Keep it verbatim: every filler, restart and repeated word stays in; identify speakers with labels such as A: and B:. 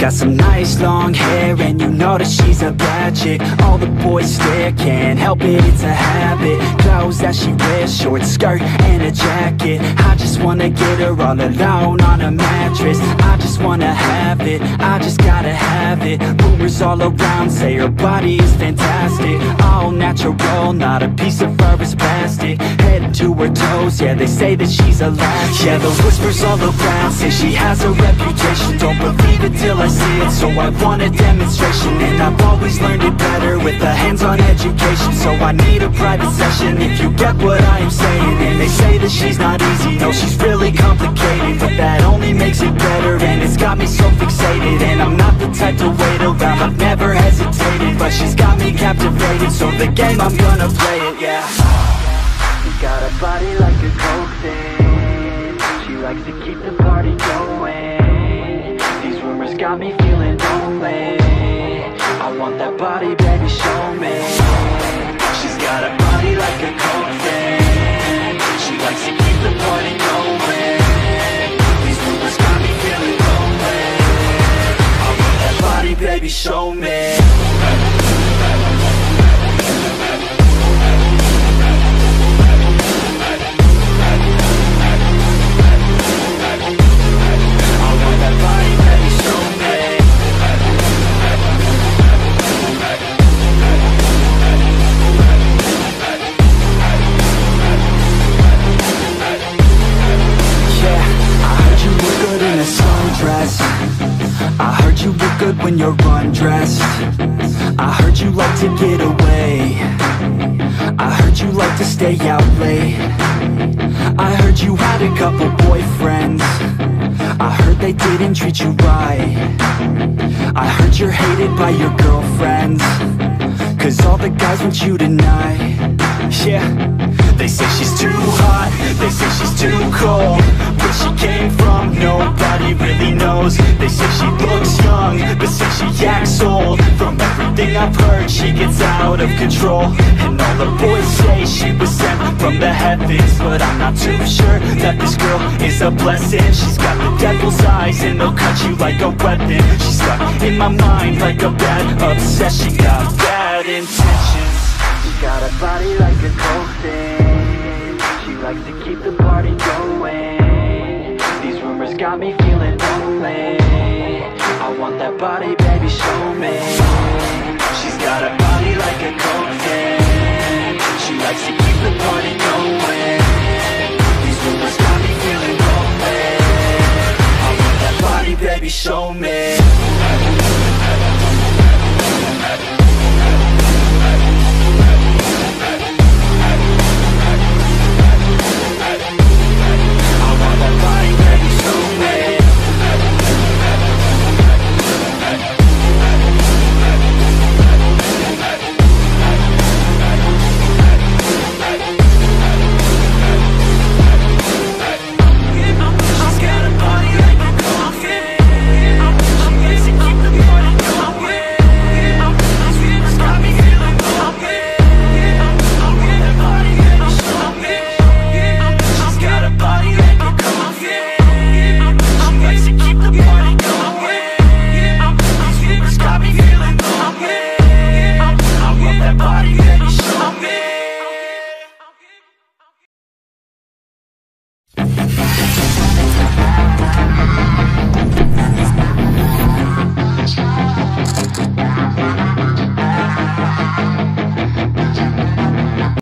A: got some nice long hair, and you know that she's a bad chick. All the boys stare, can't help it, it's a habit. Clothes that she wears, short skirt and a jacket. I just wanna get her all alone on a mattress. I just wanna have it, I just gotta have it. Rumors all around say her body is fantastic. All natural, not a piece of fur is plastic. Head to her toes, yeah, they say that she's a latch. Yeah, the whispers all around say she has a reputation. Don't believe it till I see it, so I want a demonstration. And I've always learned it better with a hands-on education. So I need a private session if you get what I am saying. And they say that she's not easy, no, she's really complicated, but that only makes it better, and it's got me so fixated. And I'm not the type to wait around, I've never hesitated, but she's got me captivated, so the game, I'm gonna play it, yeah. She's got a body like a coke thing, she likes to keep the party going. These rumors got me feeling lonely, I want that body, baby, show me. She's got a body like a coke thing, she likes to keep the party going. These rumors got me feeling lonely, I want that body, baby, show me. I heard you look good when you're undressed. I heard you like to get away. I heard you like to stay out late. I heard you had a couple boyfriends. I heard they didn't treat you right. I heard you're hated by your girlfriends, cause all the guys want you tonight. Yeah, they say she's too hot, they say she's too cold. Where she came from, nobody really knows. They say she looks young, but say she acts old. From everything I've heard, she gets out of control. And all the boys say she was sent from the heavens, but I'm not too sure that this girl is a blessing. She's got the devil's eyes and they'll cut you like a weapon. She's stuck in my mind like a bad obsession. Got bad intentions. She's got a body like a coke thing, she likes to keep the party going. These rumors got me feeling lonely, I want that body, baby, show me. She's got a body like a coke thing, she likes to keep the party going. These rumors got me feeling lonely, I want that body, baby, show me.